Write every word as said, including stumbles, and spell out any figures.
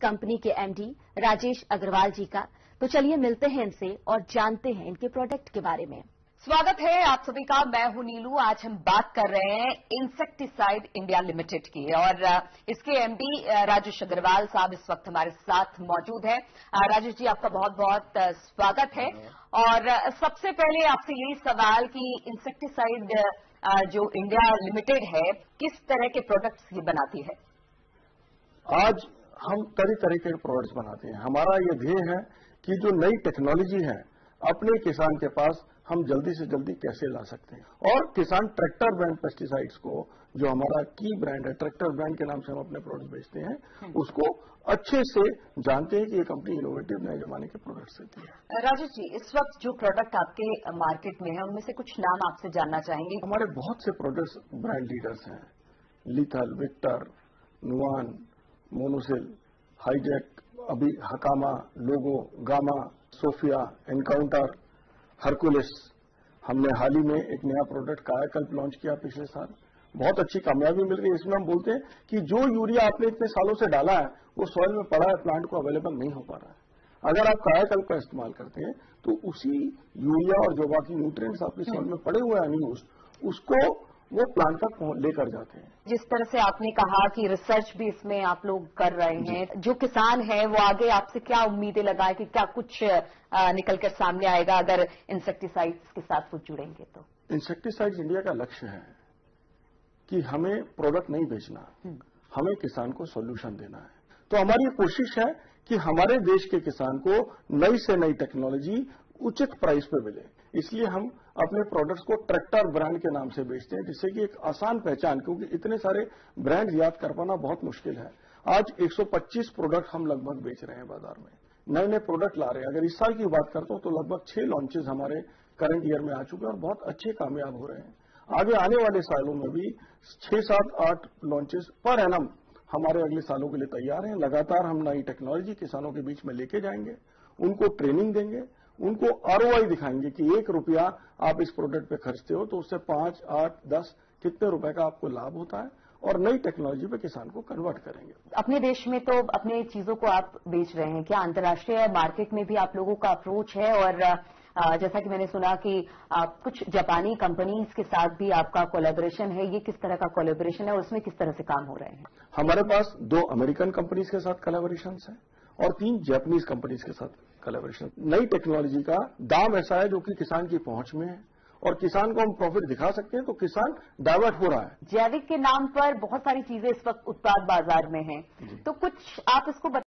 Company के MD Rajesh Agarwal जी का। तो चलिए मिलते हैं इनसे और जानते हैं इनके प्रोडक्ट के बारे में। स्वागत है आप सभी का। मैं हूं नीलू। आज हम बात कर रहे हैं इंसेक्टिसाइड इंडिया लिमिटेड की और इसके एमडी राजेश अग्रवाल साहब इस वक्त हमारे साथ मौजूद है। राजेश जी, आपका बहुत बहुत स्वागत है। और सबसे पहले आपसे यही सवाल कि इंसेक्टिसाइड जो इंडिया लिमिटेड है, किस तरह के प्रोडक्ट्स ये बनाती है? आज हम तरह तरह के प्रोडक्ट्स बनाते हैं। हमारा ये ध्येय है कि जो नई टेक्नोलॉजी है अपने किसान के पास हम जल्दी से जल्दी कैसे ला सकते हैं। और किसान ट्रैक्टर ब्रांड पेस्टिसाइड्स को, जो हमारा की ब्रांड है, ट्रैक्टर ब्रांड के नाम से हम अपने प्रोडक्ट बेचते हैं, उसको अच्छे से जानते हैं कि ये कंपनी इनोवेटिव नए जमाने के प्रोडक्ट्स देती है। राजेश जी, इस वक्त जो प्रोडक्ट आपके मार्केट में है उनमें से कुछ नाम आपसे जानना चाहेंगे। हमारे बहुत से प्रोडक्ट्स ब्रांड लीडर्स हैं। लिथल, विक्टर, नुआन, मोनोसिल, हाईजेक, अभी हकामा, लोगो, गामा, सोफिया, एनकाउंटर, हरकुलिस। हमने हाल ही में एक नया प्रोडक्ट कायाकल्प लॉन्च किया पिछले साल। बहुत अच्छी कामयाबी मिल रही है। इसमें हम बोलते हैं कि जो यूरिया आपने इतने सालों से डाला है वो सॉइल में पड़ा है, प्लांट को अवेलेबल नहीं हो पा रहा है। अगर आप कायाकल्प का इस्तेमाल करते हैं तो उसी यूरिया और जो बाकी न्यूट्रिएंट्स आपके सॉइल में पड़े हुए हैं अनयूज्ड, उसको वो प्लांट तक लेकर जाते हैं। जिस तरह से आपने कहा कि रिसर्च भी इसमें आप लोग कर रहे हैं, जो किसान है वो आगे आपसे क्या उम्मीदें लगाए कि क्या कुछ निकल कर सामने आएगा अगर इंसेक्टिसाइड्स के साथ वो जुड़ेंगे? तो इंसेक्टिसाइड्स इंडिया का लक्ष्य है कि हमें प्रोडक्ट नहीं बेचना, हमें किसान को सॉल्यूशन देना है। तो हमारी कोशिश है कि हमारे देश के किसान को नई से नई टेक्नोलॉजी उचित प्राइस पे मिले। इसलिए हम अपने प्रोडक्ट्स को ट्रैक्टर ब्रांड के नाम से बेचते हैं, जिससे कि एक आसान पहचान, क्योंकि इतने सारे ब्रांड याद कर पाना बहुत मुश्किल है। आज एक सौ पच्चीस प्रोडक्ट हम लगभग बेच रहे हैं बाजार में, नए नए प्रोडक्ट ला रहे हैं। अगर इस साल की बात करता हूं तो लगभग छह लॉन्चेस हमारे करंट ईयर में आ चुके हैं और बहुत अच्छे कामयाब हो रहे हैं। आगे आने वाले सालों में भी छह सात आठ लॉन्चेस पर एनम हमारे अगले सालों के लिए तैयार हैं। लगातार हम नई टेक्नोलॉजी किसानों के बीच में लेके जाएंगे, उनको ट्रेनिंग देंगे, उनको आरओआई दिखाएंगे कि एक रुपया आप इस प्रोडक्ट पे खर्चते हो तो उससे पांच, आठ, दस कितने रुपए का आपको लाभ होता है, और नई टेक्नोलॉजी पे किसान को कन्वर्ट करेंगे। अपने देश में तो अपने चीजों को आप बेच रहे हैं, क्या अंतर्राष्ट्रीय मार्केट में भी आप लोगों का अप्रोच है? और जैसा कि मैंने सुना कि कुछ जापानी कंपनीज के साथ भी आपका कोलैबोरेशन है, ये किस तरह का कोलैबोरेशन है और उसमें किस तरह से काम हो रहे हैं? हमारे पास दो अमेरिकन कंपनीज के साथ कोलैबोरेशन है और तीन जापानीज कंपनीज के साथ कोलैबोरेशन। नई टेक्नोलॉजी का दाम ऐसा है जो कि किसान की पहुंच में है और किसान को हम प्रॉफिट दिखा सकते हैं, तो किसान डाइवर्ट हो रहा है। जैविक के नाम पर बहुत सारी चीजें इस वक्त उत्पाद बाजार में हैं, तो कुछ आप इसको